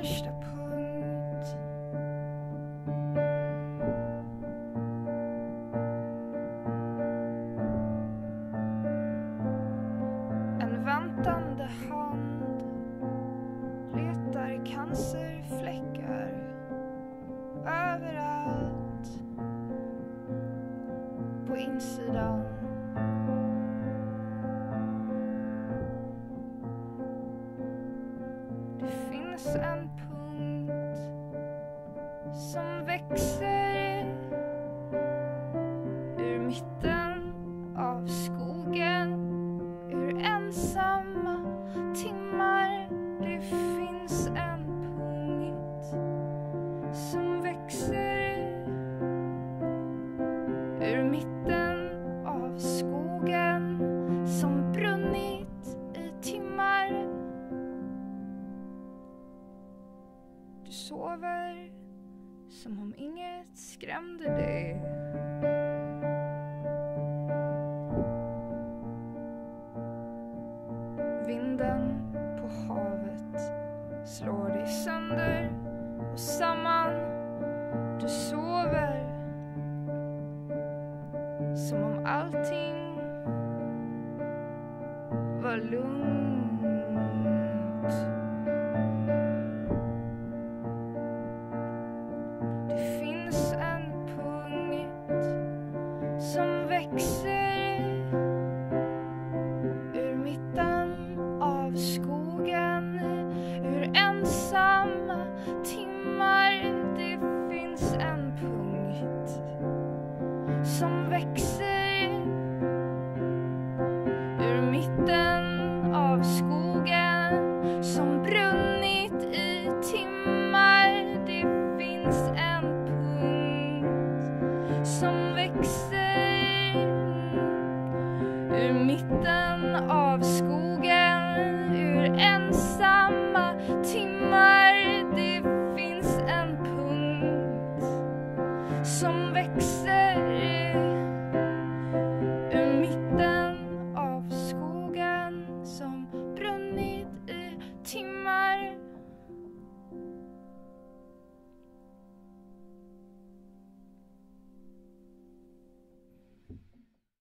första punkt. En väntande hand letar cancerfläckar överallt på insidan. Det finns en punkt som växer ur mitten av skogen, ur ensamma timmar. Det finns en punkt som växer ur mitten av skogen, som brunnit i timmar. Du sover som om inget skrämde dig. Vinden på havet slår dig sönder och samman. Du sover som om allting var lugnt. Det finns en punkt som växer ur mitten av skogen, ur ensamma timmar. Det finns en punkt som växer ur mitten av skogen, som brunnit i timmar. Det finns en punkt som växer ur mitten av skogen, ur ensam